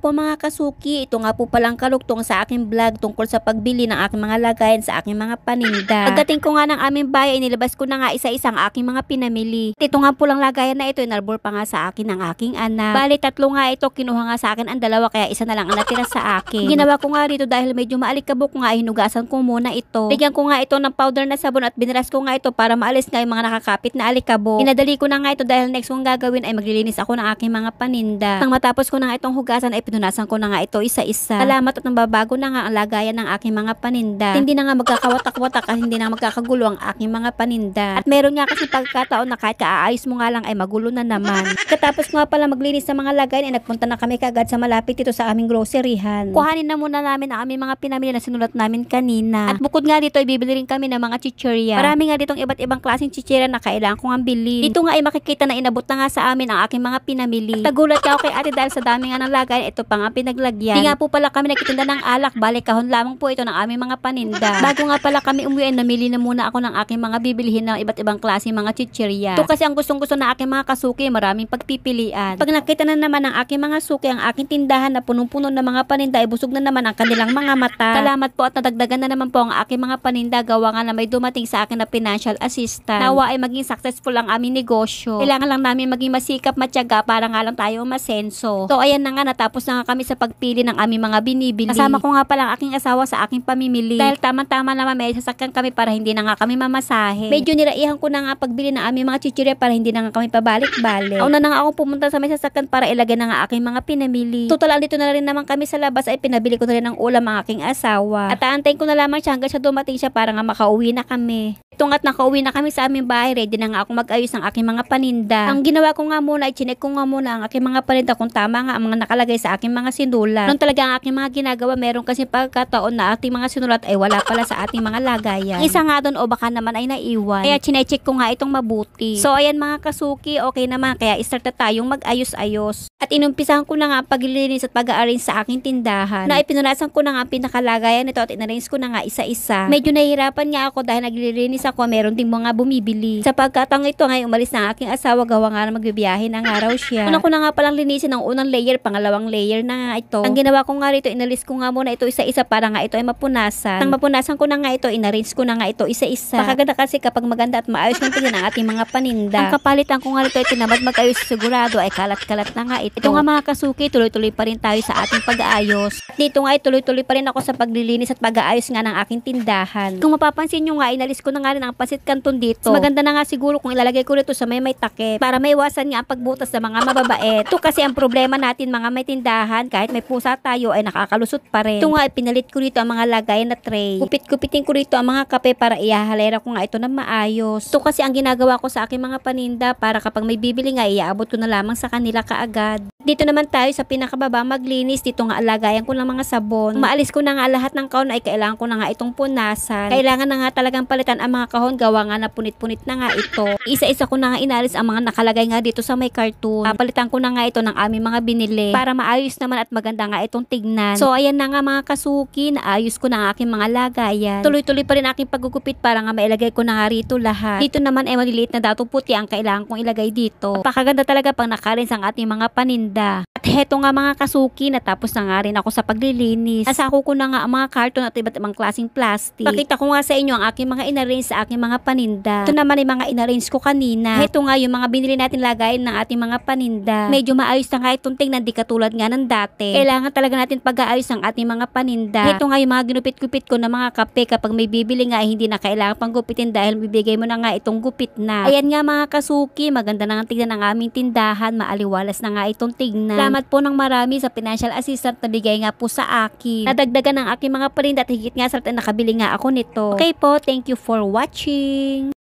po mga kasuki, ito nga po palang kaluktong sa aking vlog tungkol sa pagbili ng aking mga lagayan sa aking mga paninda. Pagdating ko nga ng aming bahay, inilabas ko na nga isa-isang aking mga pinamili. Ito nga po lang lagayan na ito, inarbor pa nga sa akin ng aking anak. Bali, tatlo nga ito, kinuha nga sa akin ang dalawa, kaya isa na lang ang natira sa akin. Ginawa ko nga rito dahil medyo maalikabok nga, hinugasan ko muna ito. Bigyan ko nga ito ng powder na sabon at biniras ko nga ito para maalis nga yung mga nakakapit na alikabok. Pinadali ko na nga ito dahil next kong gagawin ay maglilinis ako ng aking mga paninda. Nang matapos ko na nga itong hugasan ay pinunasan ko na nga ito isa-isa. Salamat at nababago na nga ang lagayan ng aking mga paninda. Hindi na nga magkakawatak-watak at hindi na magkakagulo ang aking mga paninda. At meron nga kasi pagkataon na kahit kaaayos mo nga lang ay magulo na naman. Katapos ko nga pala maglinis ng mga lagayan ay nagpunta na kami kagad sa malapit dito sa aming groceryhan. Kuhanin na muna namin ang aming mga pinamili na sinulat namin kanina. At bukod nga dito ay bibili rin kami ng mga chichirya. Marami nga ditong iba't ibang klaseng chichirya na kailangan kong bilhin. Dito nga ay makikita na inabot na nga sa amin ang aking mga pinamili. At nagulat ka ako kay ate dahil sa dami nga ng lagayan, ito pa nga pinaglagyan. Di nga po pala kami nagtitinda ng alak, balik kahon lamang po ito ng aming mga paninda. Bago nga pala kami umuwi, namili na muna ako ng aking mga bibilihin ng iba't ibang klase mga chichirya. Ito kasi ang gustong-gusto na aking mga kasuki, maraming pagpipilian. Pag nakita na naman ng aking mga suki ang aking tindahan na punong-puno ng mga paninda, ay busog na naman ang kanilang mga mata. Salamat po at nadagdagan na naman po ang aking mga paninda, gawa nga na may dumating sa akin na financial assistant. Nawa ay maging successful ang aming negosyo. Kailangan lang namin maging masikap, matyaga para nga lang tayo masenso. So ayan na nga, natapos na nga kami sa pagpili ng aming mga binibili. Kasama ko nga pala ang aking asawa sa aking pamimili. Dahil tama-tama naman may sasakyan kami para hindi na nga kami mamasahe. Medyo niraihan ko na nga pagbili ng aming mga chichirya para hindi na nga kami pabalik-balik. Una na nga ako pumunta sa may sasakyan para ilagay na nga aking mga pinamili. Total, andito na rin naman kami sa labas ay pinabili ko na rin ng ulam ang aking asawa. At aantayin ko na lamang siya hanggang siya dumating siya para nga makauwi na kami. Ito nga't nakauwi na kami sa aming bahay, ready na nga ako mag-ayos ng aking mga paninda. Ang ginawa ko nga muna ay chinek ko nga muna ang aking mga paninda kung tama nga ang mga nakalagay sa aking mga sinulat. Noon talaga ang aking mga ginagawa, meron kasi pagkataon na ating mga sinulat ay wala pala sa ating mga lagayan. Isa nga doon o baka naman ay naiwan. Kaya chinecheck ko nga itong mabuti. So ayan mga kasuki, okay naman, kaya start na tayong mag-ayos-ayos. At inumpisahan ko na nga ang paglilinis at pag-a-arrange sa aking tindahan. Na ipinunasan ko na nga ang pinakalagayan nito at inarrange ko na nga isa-isa. Medyo nahihirapan nga ako dahil naglilinis ako, meron ding mga bumibili. Sa pagkataong ito nga, umalis na ang aking asawa, gawa nga na magbibiyahe na nga raw siya. Una ko na nga palang linisin ang unang layer, pangalawang layer na nga ito. Ang ginawa ko nga rito, inalis ko nga muna ito isa-isa para nga ito ay mapunasan. Nang mapunasan ko na nga ito, inarrange ko na nga ito isa-isa. Pakaganda kasi kapag maganda at maayos ng tingnan ang ating mga paninda. Ang kapalitan ko nga rito ay tinamad mag-ayos, sigurado ay kalat-kalat na nga ito. Ito nga mga kasuki, tuloy-tuloy pa rin tayo sa ating pag-aayos. Dito nga ay tuloy-tuloy pa rin ako sa paglilinis at pag-aayos nga ng aking tindahan. Kung mapapansin nyo nga, inalis ko na nga rin ang pasit kanton dito. Maganda na nga siguro kung ilalagay ko rito sa may takip para maiwasan nga ang pagbutas sa mga mababait. Ito kasi ang problema natin mga may tindahan, kahit may pusa tayo ay nakakalusot pa rin. Ito nga ay pinalit ko rito ang mga lagayan na tray. Gupit-gupitin ko rito ang mga kape para ihahalera ko nga ito na maayos. Ito kasi ang ginagawa ko sa aking mga paninda para kapag may bibili nga, iaabot ko na lamang sa kanila kaagad. Dito naman tayo sa pinakababa maglinis. Dito nga alagayan ko ng mga sabon. Maalis ko na nga lahat ng kahon ay kailangan ko na nga itong punasan. Kailangan na nga talagang palitan ang mga kahon, gawa nga na punit-punit na nga ito. Isa-isa ko na nga inalis ang mga nakalagay nga dito sa may cartoon. Papalitan ko na nga ito ng aming mga binili para maayos naman at maganda nga itong tignan. So ayan na nga mga kasuki, naayos ko na ang aking mga lagayan. Tuloy-tuloy pa rin aking paggugupit para nga mailagay ko na nga rito lahat. Dito naman ay maliliit na dato puti ang kailangan kong ilagay dito. Pakaganda talaga pang nakarins ang ating mga paninda. At heto nga mga kasuki, natapos na nga rin ako sa paglilinis. Nasako ko na nga ang mga karton at iba't ibang klaseng plastic. Pakita ko nga sa inyo ang aking mga inarrange sa aking mga paninda. Ito naman ay mga inarrange ko kanina. Heto nga yung mga binili natin lagayin ng ating mga paninda. Medyo maayos na nga itong tingnan, di katulad nga ng dati. Kailangan talaga natin pag-aayos ang ating mga paninda. Heto nga yung mga ginupit-gupit ko na mga kape, kapag may bibili nga ay hindi na kailangan pang gupitin dahil bibigay mo na nga itong gupit na. Ayan nga mga kasuki, maganda na nga tingnan ang aming tindahan, maaliwalas na nga itong tignan. Salamat po ng marami sa financial assistant na bigay nga po sa akin. Nadagdagan ng aking mga paninda at higit nga sa nakabili nga ako nito. Okay po, thank you for watching.